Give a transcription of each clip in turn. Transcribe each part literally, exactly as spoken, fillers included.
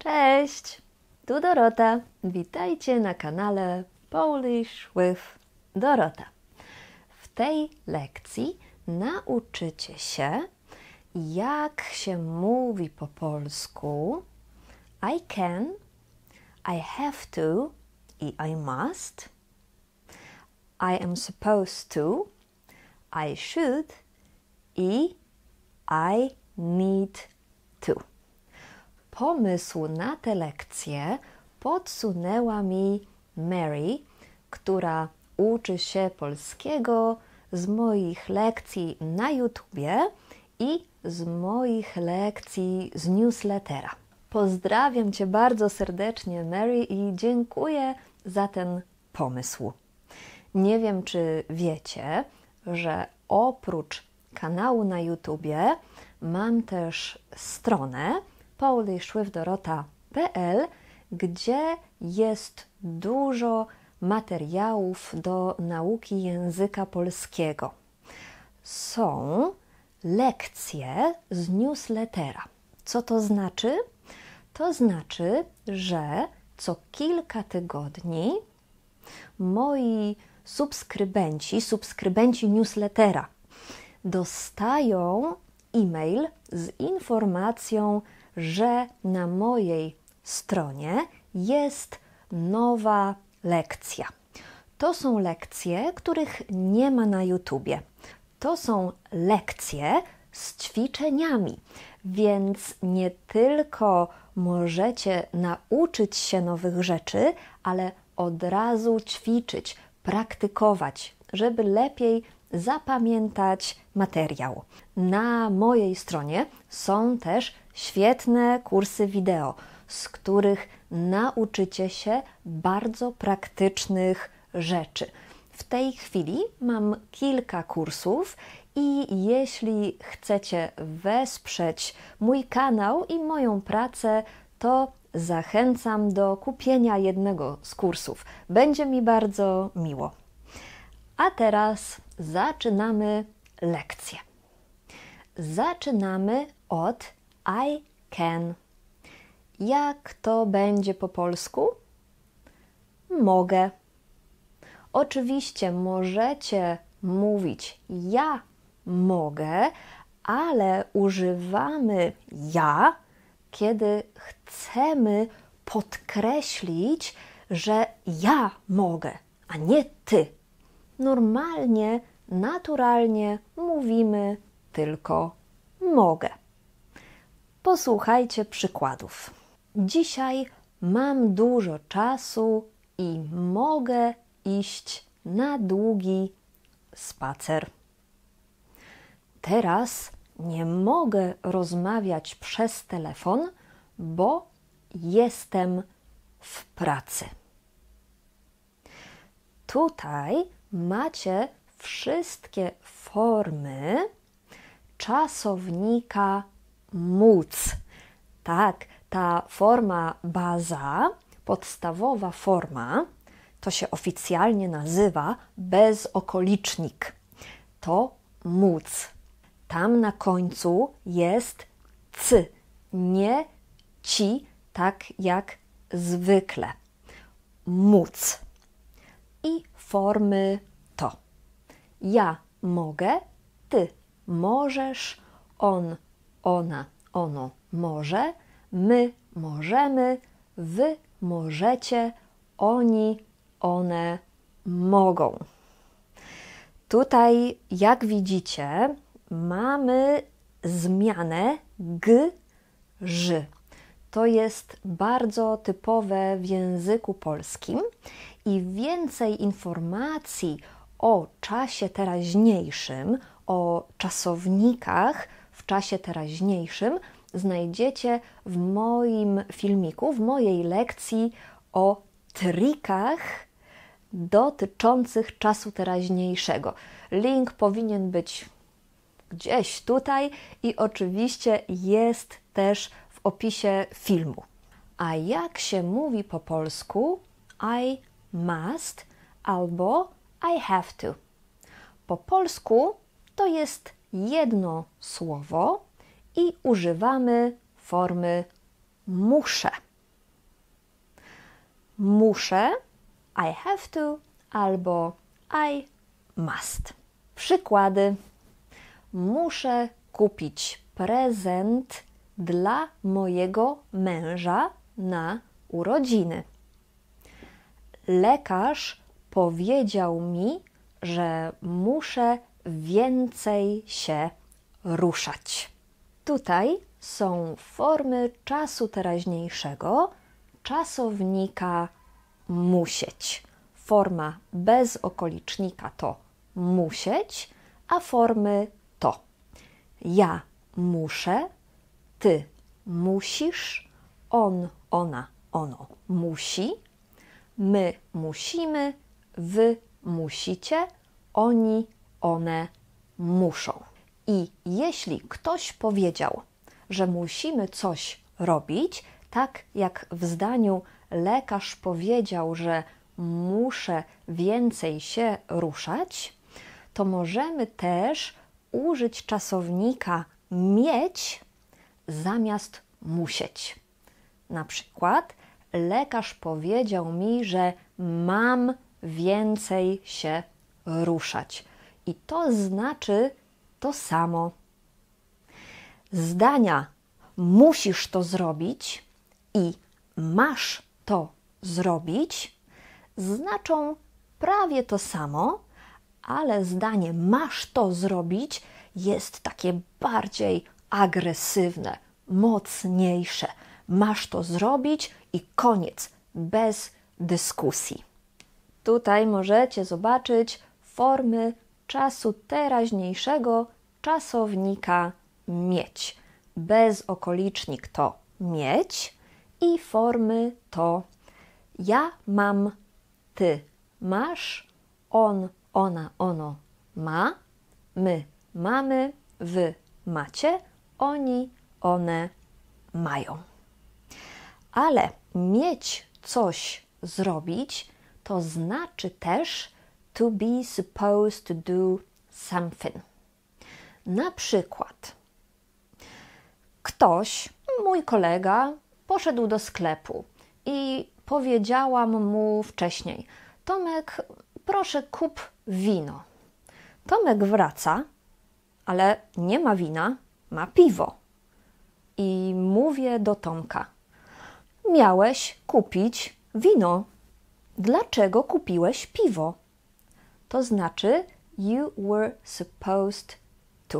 Cześć, tu Dorota. Witajcie na kanale Polish with Dorota. W tej lekcji nauczycie się, jak się mówi po polsku I can, I have to i I must, I am supposed to, I should i I need to. Pomysł na tę lekcję podsunęła mi Mary, która uczy się polskiego z moich lekcji na YouTubie i z moich lekcji z newslettera. Pozdrawiam Cię bardzo serdecznie, Mary, i dziękuję za ten pomysł. Nie wiem, czy wiecie, że oprócz kanału na YouTubie mam też stronę polish with dorota kropka p l, gdzie jest dużo materiałów do nauki języka polskiego. Są lekcje z newslettera. Co to znaczy? To znaczy, że co kilka tygodni moi subskrybenci, subskrybenci newslettera dostają e-mail z informacją, że na mojej stronie jest nowa lekcja. To są lekcje, których nie ma na YouTubie. To są lekcje z ćwiczeniami, więc nie tylko możecie nauczyć się nowych rzeczy, ale od razu ćwiczyć, praktykować, żeby lepiej zapamiętać materiał. Na mojej stronie są też świetne kursy wideo, z których nauczycie się bardzo praktycznych rzeczy. W tej chwili mam kilka kursów i jeśli chcecie wesprzeć mój kanał i moją pracę, to zachęcam do kupienia jednego z kursów. Będzie mi bardzo miło. A teraz zaczynamy lekcję. Zaczynamy od I can. Jak to będzie po polsku? Mogę. Oczywiście możecie mówić ja mogę, ale używamy ja, kiedy chcemy podkreślić, że ja mogę, a nie ty. Normalnie, naturalnie mówimy tylko mogę. Posłuchajcie przykładów. Dzisiaj mam dużo czasu i mogę iść na długi spacer. Teraz nie mogę rozmawiać przez telefon, bo jestem w pracy. Tutaj macie wszystkie formy czasownika móc. Tak, ta forma baza, podstawowa forma, to się oficjalnie nazywa bezokolicznik. To móc. Tam na końcu jest c, nie ci, tak jak zwykle. Móc. I formy to ja mogę, ty możesz, on, ona, ono może, my możemy, wy możecie, oni, one mogą. Tutaj, jak widzicie, mamy zmianę g, ż. To jest bardzo typowe w języku polskim i więcej informacji o czasie teraźniejszym, o czasownikach w czasie teraźniejszym znajdziecie w moim filmiku, w mojej lekcji o trikach dotyczących czasu teraźniejszego. Link powinien być gdzieś tutaj i oczywiście jest też w opisie filmu. A jak się mówi po polsku I must albo I have to? Po polsku to jest jedno słowo i używamy formy muszę. muszę, I have to, albo I must. Przykłady. Muszę kupić prezent dla mojego męża na urodziny. Lekarz powiedział mi, że muszę więcej się ruszać. Tutaj są formy czasu teraźniejszego, czasownika musieć. Forma bez okolicznika to musieć, a formy to ja muszę, ty musisz, on, ona, ono musi, my musimy, wy musicie, oni, one muszą. I jeśli ktoś powiedział, że musimy coś robić, tak jak w zdaniu lekarz powiedział, że muszę więcej się ruszać, to możemy też użyć czasownika mieć zamiast musieć. Na przykład lekarz powiedział mi, że mam więcej się ruszać. I to znaczy to samo. Zdania musisz to zrobić i masz to zrobić znaczą prawie to samo, ale zdanie masz to zrobić jest takie bardziej agresywne, mocniejsze. Masz to zrobić i koniec, bez dyskusji. Tutaj możecie zobaczyć formy czasu teraźniejszego czasownika mieć. Bezokolicznik to mieć i formy to ja mam, ty masz, on, ona, ono ma, my mamy, wy macie, oni, one mają. Ale mieć coś zrobić to znaczy też to be supposed to do something. Na przykład ktoś, mój kolega, poszedł do sklepu i powiedziałam mu wcześniej: Tomek, proszę kup wino. Tomek wraca, ale nie ma wina, ma piwo. I mówię do Tomka: miałeś kupić wino. Dlaczego kupiłeś piwo? To znaczy you were supposed to.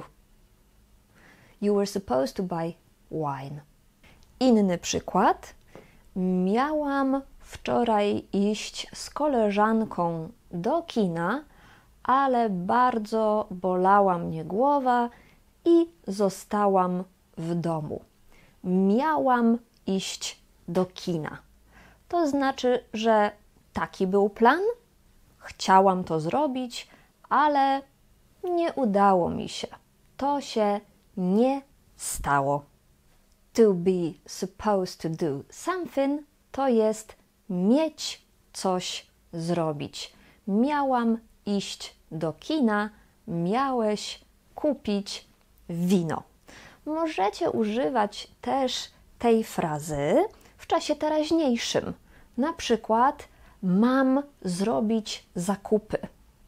You were supposed to buy wine. Inny przykład. Miałam wczoraj iść z koleżanką do kina, ale bardzo bolała mnie głowa i zostałam w domu. Miałam iść do kina. To znaczy, że taki był plan, chciałam to zrobić, ale nie udało mi się. To się nie stało. To be supposed to do something to jest mieć coś zrobić. Miałam iść do kina, miałeś kupić wino. Możecie używać też tej frazy w czasie teraźniejszym. Na przykład mam zrobić zakupy.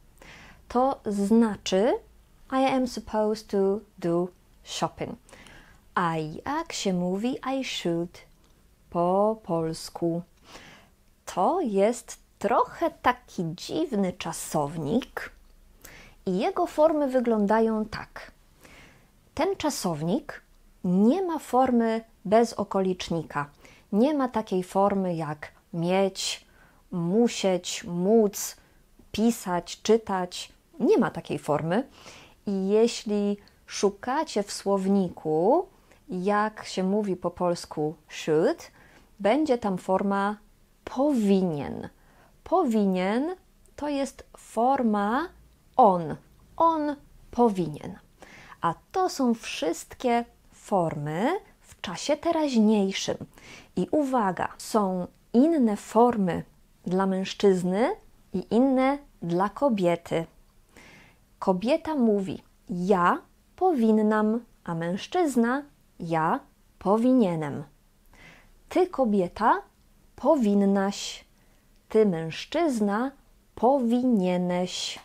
To znaczy I am supposed to do shopping. A jak się mówi I should po polsku? To jest trochę taki dziwny czasownik i jego formy wyglądają tak. Ten czasownik nie ma formy bez okolicznika. Nie ma takiej formy jak mieć, musieć, móc, pisać, czytać. Nie ma takiej formy. I jeśli szukacie w słowniku, jak się mówi po polsku should, będzie tam forma powinien. Powinien to jest forma on. On powinien. A to są wszystkie formy w czasie teraźniejszym. I uwaga, są inne formy dla mężczyzny i inne dla kobiety. Kobieta mówi ja powinnam, a mężczyzna ja powinienem. Ty, kobieta, powinnaś, ty mężczyzna powinieneś.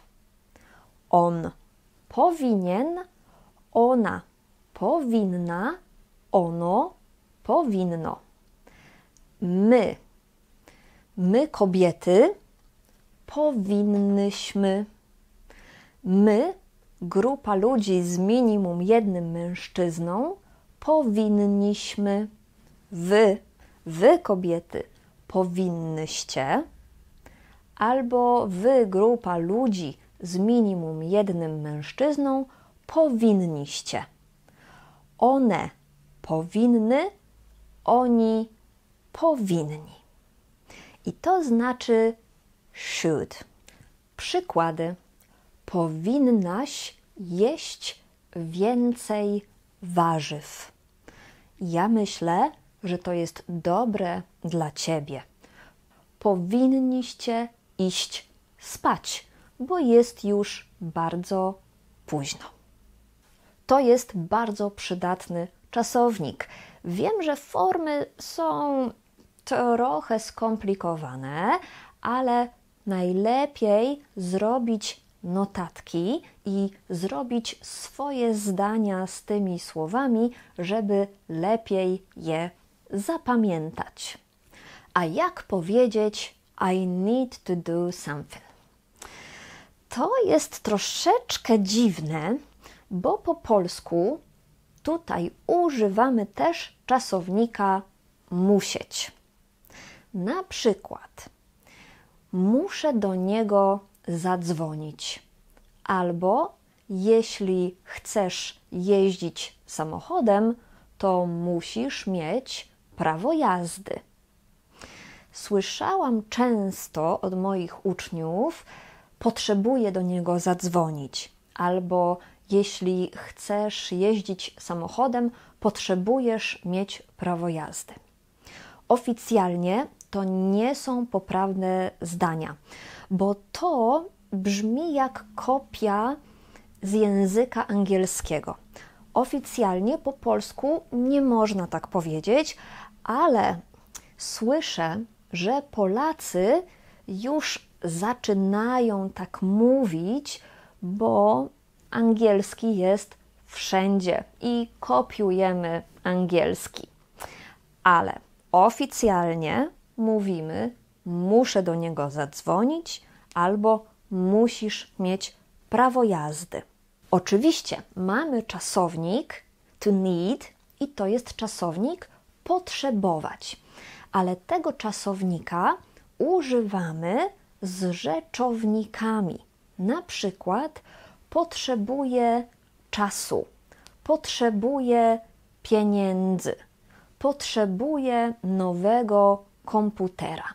On powinien, ona powinna, ono powinno. My, my kobiety powinnyśmy. My, grupa ludzi z minimum jednym mężczyzną, powinniśmy. Wy, wy kobiety powinnyście. Albo wy, grupa ludzi z minimum jednym mężczyzną, powinniście. One powinny, oni powinni. I to znaczy should. Przykłady. Powinnaś jeść więcej warzyw. Ja myślę, że to jest dobre dla ciebie. Powinniście iść spać, bo jest już bardzo późno. To jest bardzo przydatny czasownik. Wiem, że formy są trochę skomplikowane, ale najlepiej zrobić notatki i zrobić swoje zdania z tymi słowami, żeby lepiej je zapamiętać. A jak powiedzieć I need to do something? To jest troszeczkę dziwne, bo po polsku tutaj używamy też czasownika musieć. Na przykład muszę do niego zadzwonić. Albo jeśli chcesz jeździć samochodem, to musisz mieć prawo jazdy. Słyszałam często od moich uczniów, potrzebuję do niego zadzwonić. Albo jeśli chcesz jeździć samochodem, potrzebujesz mieć prawo jazdy. Oficjalnie to nie są poprawne zdania, bo to brzmi jak kopia z języka angielskiego. Oficjalnie po polsku nie można tak powiedzieć, ale słyszę, że Polacy już zaczynają tak mówić, bo angielski jest wszędzie i kopiujemy angielski. Ale oficjalnie mówimy muszę do niego zadzwonić albo musisz mieć prawo jazdy. Oczywiście mamy czasownik to need i to jest czasownik potrzebować, ale tego czasownika używamy z rzeczownikami. Na przykład potrzebuję czasu, potrzebuję pieniędzy, potrzebuję nowego komputera.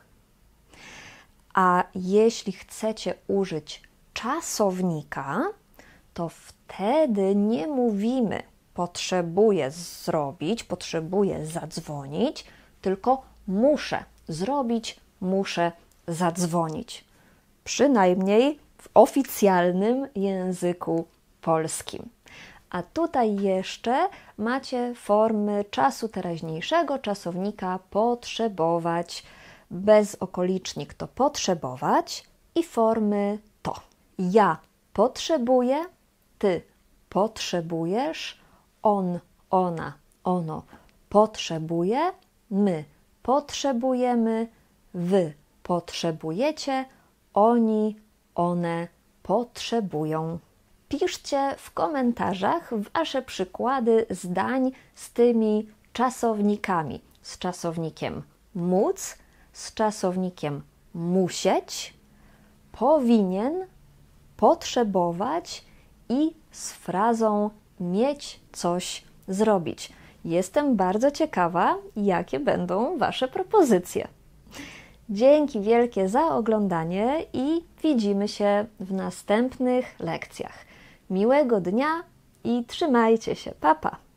A jeśli chcecie użyć czasownika, to wtedy nie mówimy potrzebuję zrobić, potrzebuję zadzwonić, tylko muszę zrobić, muszę zadzwonić. Przynajmniej w oficjalnym języku polskim. A tutaj jeszcze macie formy czasu teraźniejszego, czasownika potrzebować, bezokolicznik to potrzebować i formy to. Ja potrzebuję, ty potrzebujesz, on, ona, ono potrzebuje, my potrzebujemy, wy potrzebujecie, oni, one potrzebują. Piszcie w komentarzach wasze przykłady zdań z tymi czasownikami. Z czasownikiem móc, z czasownikiem musieć, powinien, potrzebować i z frazą mieć coś zrobić. Jestem bardzo ciekawa, jakie będą wasze propozycje. Dzięki wielkie za oglądanie i widzimy się w następnych lekcjach. Miłego dnia i trzymajcie się. Pa, pa!